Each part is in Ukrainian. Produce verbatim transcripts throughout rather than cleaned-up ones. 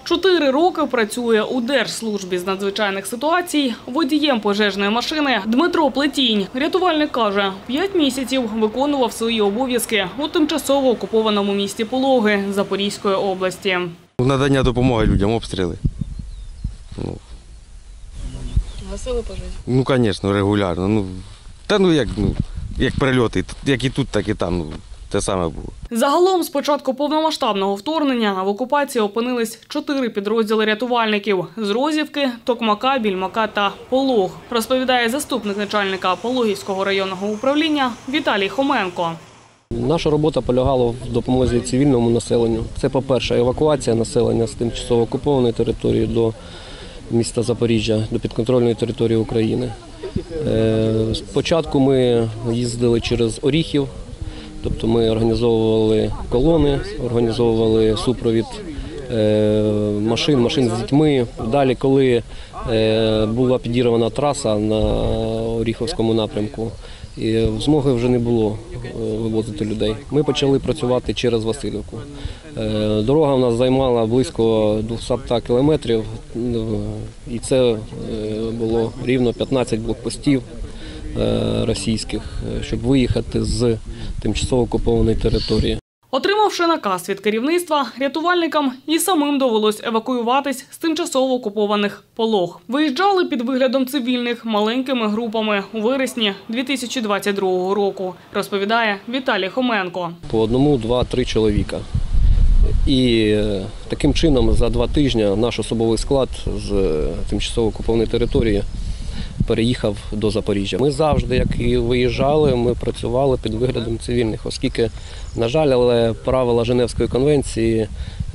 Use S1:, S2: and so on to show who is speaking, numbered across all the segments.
S1: Чотири роки працює у Держслужбі з надзвичайних ситуацій водієм пожежної машини Дмитро Плетінь. Рятувальник каже, п'ять місяців виконував свої обов'язки у тимчасово окупованому місті Пологи Запорізької області.
S2: Надання допомоги людям, обстріли. Ну,
S3: Гасили пожежі?
S2: ну звісно, регулярно. Ну, та ну як, ну, як прильоти, як і тут, так і там. Ну, те саме було.
S1: Загалом з початку повномасштабного вторгнення в окупації опинились чотири підрозділи рятувальників – з Розівки, Токмака, Більмака та Полог, розповідає заступник начальника Пологівського районного управління Віталій Хоменко.
S4: Наша робота полягала в допомозі цивільному населенню. Це, по-перше, евакуація населення з тимчасово окупованої території до міста Запоріжжя, до підконтрольної території України. Спочатку ми їздили через Оріхів, тобто ми організовували колони, організовували супровід машин, машин з дітьми. Далі, коли була підірвана траса на Оріхівському напрямку, і змоги вже не було вивозити людей, ми почали працювати через Василівку. Дорога в нас займала близько двохсот кілометрів, і це було рівно п'ятнадцять блокпостів російських, щоб виїхати з тимчасово окупованої території.
S1: Отримавши наказ від керівництва, рятувальникам і самим довелось евакуюватись з тимчасово окупованих Полог. Виїжджали під виглядом цивільних маленькими групами у вересні дві тисячі двадцять другого року, розповідає Віталій Хоменко.
S4: По одному, два, три чоловіка. І таким чином за два тижні наш особовий склад з тимчасово окупованої території переїхав до Запоріжжя. Ми завжди, як і виїжджали, ми працювали під виглядом цивільних, оскільки, на жаль, але правила Женевської конвенції,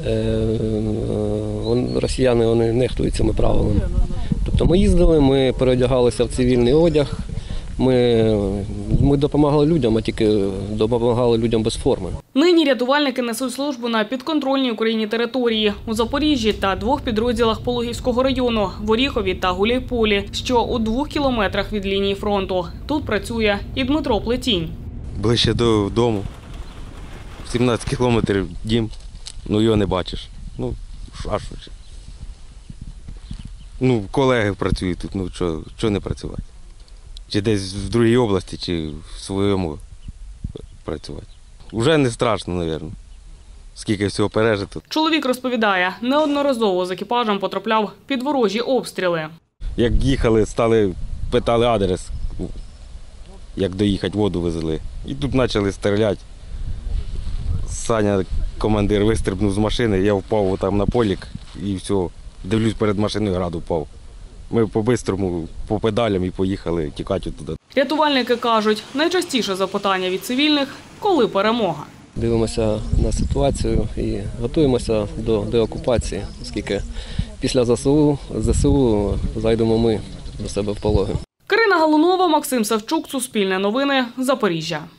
S4: росіяни вони нехтують цими правилами. Тобто ми їздили, ми переодягалися в цивільний одяг, ми, ми допомагали людям, а тільки допомагали людям без форми.
S1: Нині рятувальники несуть службу на підконтрольній Україні території – у Запоріжжі та двох підрозділах Пологівського району – в Оріхові та Гуляйполі, що у двох кілометрах від лінії фронту. Тут працює і Дмитро Плетінь.
S2: Ближче додому, сімнадцять кілометрів дім, ну його не бачиш. Ну, а що ж? Ну, колеги працюють тут, ну що, що не працювати? Чи десь в другій області, чи в своєму працювати. Уже не страшно, мабуть, скільки всього пережито.
S1: Чоловік розповідає, неодноразово з екіпажем потрапляв під ворожі обстріли.
S2: Як їхали, стали, питали адрес, як доїхати, воду везли. І тут почали стріляти. Саня, командир, вистрибнув з машини, я впав там на полік і все. Дивлюсь, перед машиною град упав. Ми по-бистрому, по педалям і поїхали тікати туди.
S1: Рятувальники кажуть, найчастіше запитання від цивільних – коли перемога.
S4: Дивимося на ситуацію і готуємося до деокупації, оскільки після ЗСУ, ЗСУ зайдемо ми до себе в Пологи.
S1: Карина Галунова, Максим Савчук, Суспільне новини, Запоріжжя.